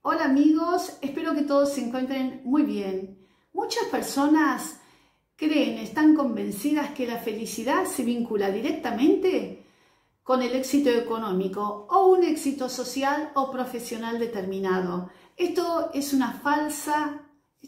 Hola amigos, espero que todos se encuentren muy bien. Muchas personas creen, están convencidas que la felicidad se vincula directamente con el éxito económico o un éxito social o profesional determinado. Esta es una falsa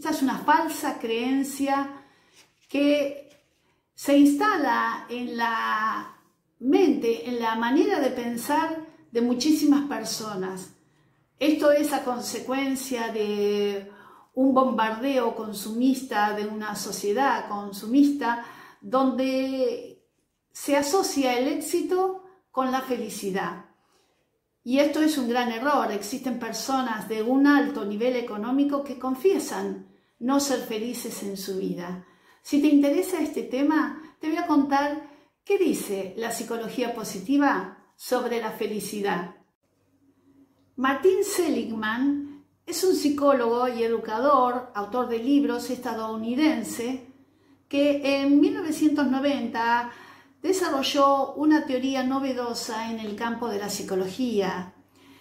creencia que se instala en la mente, en la manera de pensar de muchísimas personas. Esto es a consecuencia de un bombardeo consumista, de una sociedad consumista, donde se asocia el éxito con la felicidad. Y esto es un gran error. Existen personas de un alto nivel económico que confiesan no ser felices en su vida. Si te interesa este tema, te voy a contar qué dice la psicología positiva sobre la felicidad. Martin Seligman es un psicólogo y educador, autor de libros estadounidense, que en 1990 desarrolló una teoría novedosa en el campo de la psicología.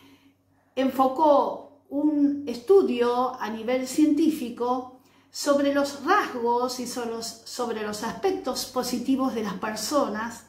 Enfocó un estudio a nivel científico sobre los rasgos y sobre los aspectos positivos de las personas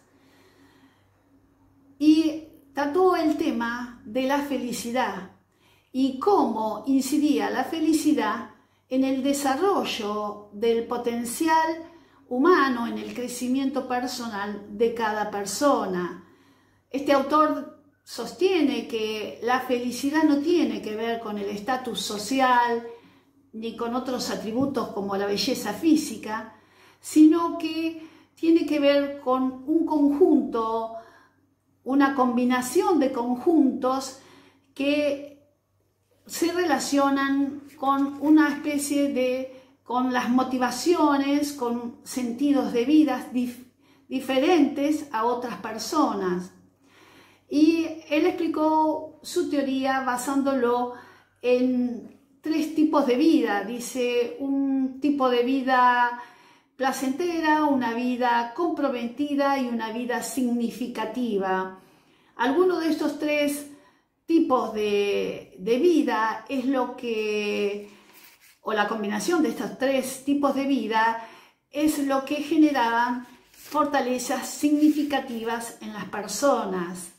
y trató el tema de la felicidad y cómo incidía la felicidad en el desarrollo del potencial humano, en el crecimiento personal de cada persona. Este autor sostiene que la felicidad no tiene que ver con el estatus social ni con otros atributos como la belleza física, sino que tiene que ver con un conjunto, una combinación de conjuntos que se relacionan con una especie de, con las motivaciones, con sentidos de vida diferentes a otras personas. Y él explicó su teoría basándolo en 3 tipos de vida. Dice un tipo de vida placentera, una vida comprometida y una vida significativa. Alguno de estos 3 tipos de vida es lo que, o la combinación de estos 3 tipos de vida es lo que generaban fortalezas significativas en las personas.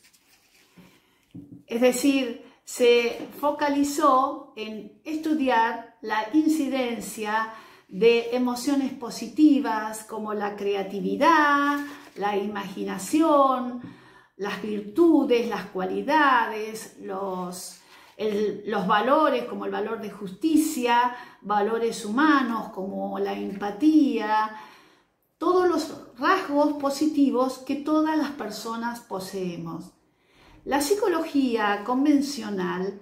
Es decir, se focalizó en estudiar la incidencia de emociones positivas como la creatividad, la imaginación, las virtudes, las cualidades, los valores como el valor de justicia, valores humanos como la empatía, todos los rasgos positivos que todas las personas poseemos. La psicología convencional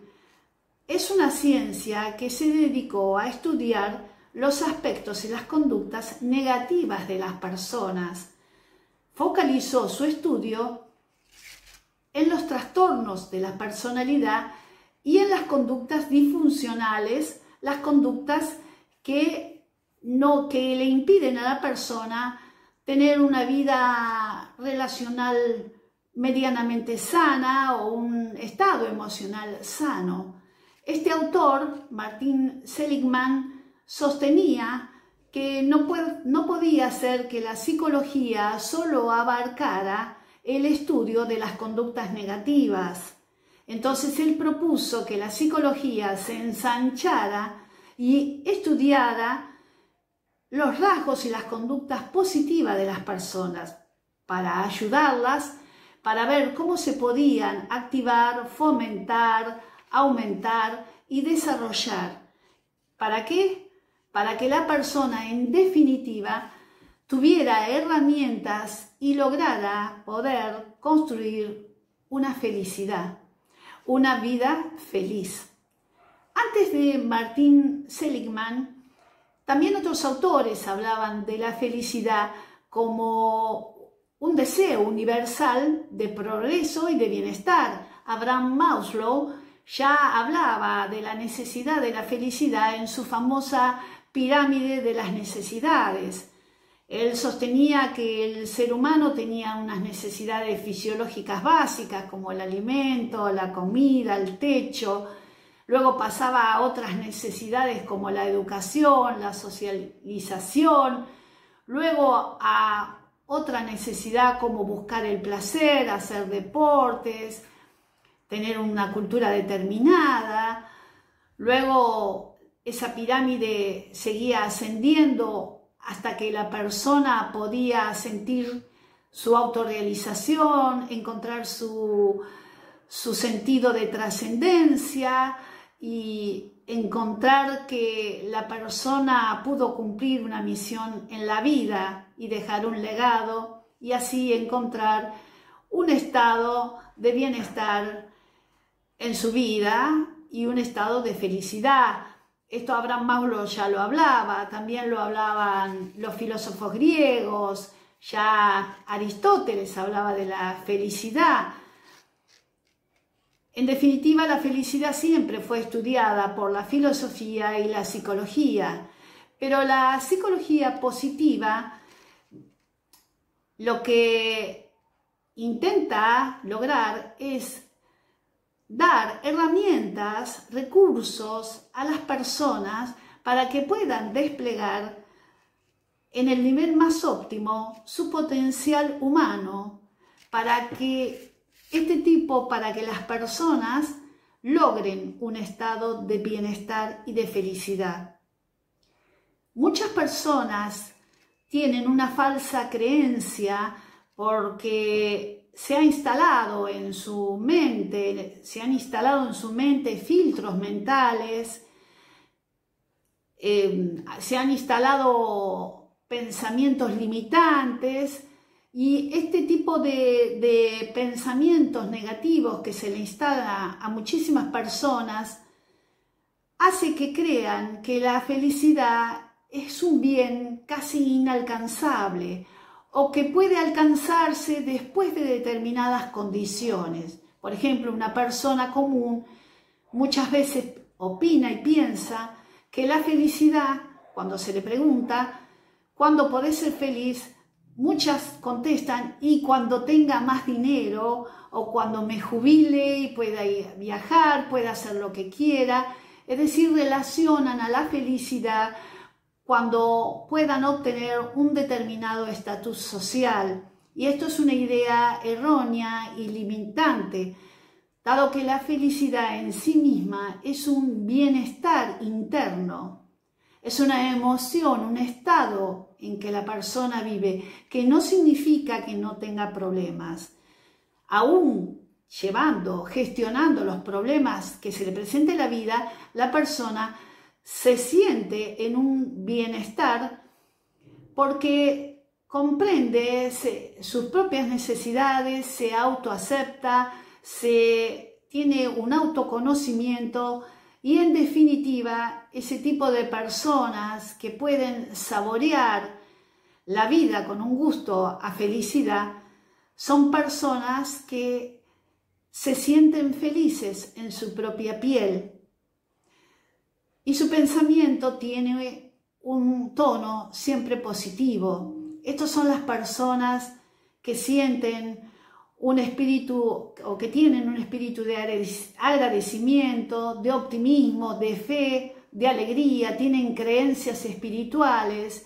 es una ciencia que se dedicó a estudiar los aspectos y las conductas negativas de las personas. Focalizó su estudio en los trastornos de la personalidad y en las conductas disfuncionales, las conductas que le impiden a la persona tener una vida relacional medianamente sana o un estado emocional sano. Este autor, Martin Seligman, sostenía que no podía ser que la psicología solo abarcara el estudio de las conductas negativas. Entonces él propuso que la psicología se ensanchara y estudiara los rasgos y las conductas positivas de las personas para ayudarlas, para ver cómo se podían activar, fomentar, aumentar y desarrollar. ¿Para qué? Para que la persona, en definitiva, tuviera herramientas y lograra poder construir una felicidad, una vida feliz. Antes de Martin Seligman, también otros autores hablaban de la felicidad como un deseo universal de progreso y de bienestar. Abraham Maslow ya hablaba de la necesidad de la felicidad en su famosa pirámide de las necesidades. Él sostenía que el ser humano tenía unas necesidades fisiológicas básicas como el alimento, la comida, el techo. luego pasaba a otras necesidades como la educación, la socialización, luego a otra necesidad como buscar el placer, hacer deportes, tener una cultura determinada. Luego esa pirámide seguía ascendiendo hasta que la persona podía sentir su autorrealización, encontrar su sentido de trascendencia y encontrar que la persona pudo cumplir una misión en la vida y dejar un legado, y así encontrar un estado de bienestar en su vida y un estado de felicidad. Esto Abraham Maslow ya lo hablaba, también lo hablaban los filósofos griegos, ya Aristóteles hablaba de la felicidad. En definitiva, la felicidad siempre fue estudiada por la filosofía y la psicología, pero la psicología positiva lo que intenta lograr es dar herramientas, recursos a las personas para que puedan desplegar en el nivel más óptimo su potencial humano, para que las personas logren un estado de bienestar y de felicidad. Muchas personas tienen una falsa creencia porque se han instalado en su mente filtros mentales, se han instalado pensamientos limitantes, y este tipo de pensamientos negativos que se le instala a muchísimas personas hace que crean que la felicidad es un bien casi inalcanzable o que puede alcanzarse después de determinadas condiciones. Por ejemplo, una persona común muchas veces opina y piensa que la felicidad, cuando se le pregunta ¿cuándo podés ser feliz?, muchas contestan y cuando tenga más dinero, o cuando me jubile y pueda ir viajar, pueda hacer lo que quiera. Es decir, relacionan a la felicidad cuando puedan obtener un determinado estatus social. Y esto es una idea errónea y limitante, dado que la felicidad en sí misma es un bienestar interno. Es una emoción, un estado en que la persona vive, que no significa que no tenga problemas. Aún gestionando los problemas que se le presenta en la vida, la persona se siente en un bienestar porque comprende sus propias necesidades, se autoacepta, tiene un autoconocimiento. Y en definitiva, ese tipo de personas que pueden saborear la vida con un gusto a felicidad, son personas que se sienten felices en su propia piel. Y su pensamiento tiene un tono siempre positivo. Estas son las personas que sienten un espíritu, o que tienen un espíritu de agradecimiento, de optimismo, de fe, de alegría, tienen creencias espirituales,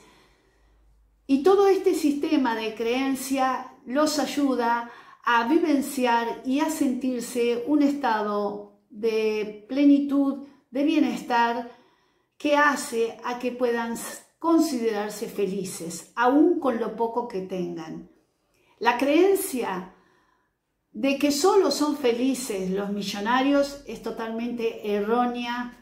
y todo este sistema de creencia los ayuda a vivenciar y a sentirse un estado de plenitud, de bienestar, que hace a que puedan considerarse felices, aún con lo poco que tengan. La creencia de que solo son felices los millonarios es totalmente errónea,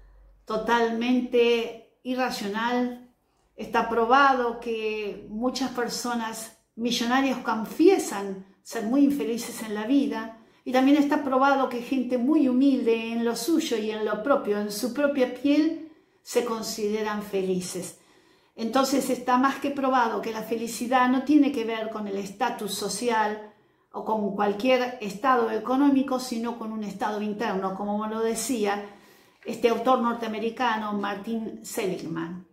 totalmente irracional. Está probado que muchas personas millonarias confiesan ser muy infelices en la vida, y también está probado que gente muy humilde en lo suyo y en lo propio, en su propia piel, se consideran felices. Entonces está más que probado que la felicidad no tiene que ver con el estatus social o con cualquier estado económico, sino con un estado interno, como lo decía este autor norteamericano Martin Seligman.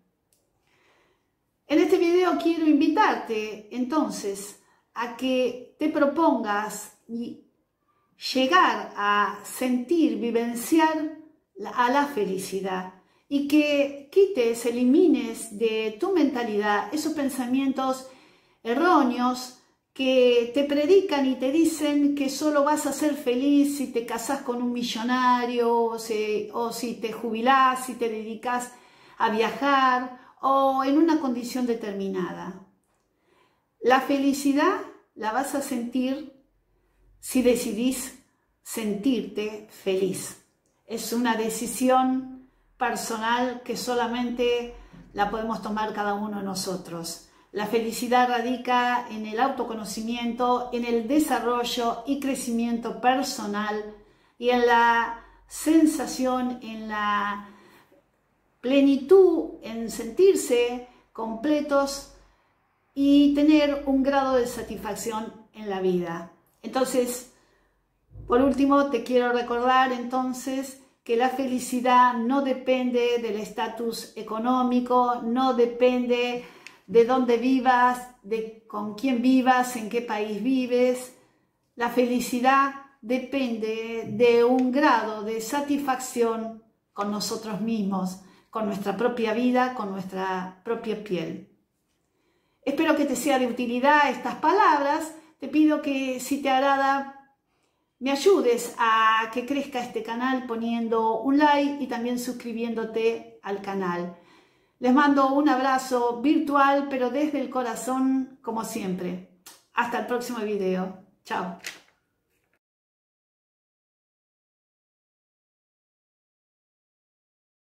En este video quiero invitarte entonces a que te propongas llegar a sentir, vivenciar a la felicidad y que quites, elimines de tu mentalidad esos pensamientos erróneos que te predican y te dicen que solo vas a ser feliz si te casas con un millonario o si te jubilás, si te dedicas a viajar o en una condición determinada. La felicidad la vas a sentir si decidís sentirte feliz. Es una decisión personal que solamente la podemos tomar cada uno de nosotros. La felicidad radica en el autoconocimiento, en el desarrollo y crecimiento personal y en la sensación, en la plenitud, en sentirse completos y tener un grado de satisfacción en la vida. Entonces, por último, te quiero recordar entonces que la felicidad no depende del estatus económico, no depende de dónde vivas, de con quién vivas, en qué país vives. La felicidad depende de un grado de satisfacción con nosotros mismos, con nuestra propia vida, con nuestra propia piel. Espero que te sea de utilidad estas palabras. Te pido que si te agrada me ayudes a que crezca este canal poniendo un like y también suscribiéndote al canal. Les mando un abrazo virtual, pero desde el corazón, como siempre. Hasta el próximo video. Chao.